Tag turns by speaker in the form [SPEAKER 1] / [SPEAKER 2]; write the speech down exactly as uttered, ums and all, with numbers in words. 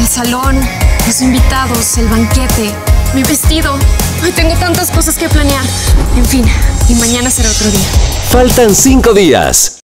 [SPEAKER 1] el salón, los invitados, el banquete, mi vestido. Hoy tengo tantas cosas que planear. En fin, y mañana será otro día.
[SPEAKER 2] Faltan cinco días.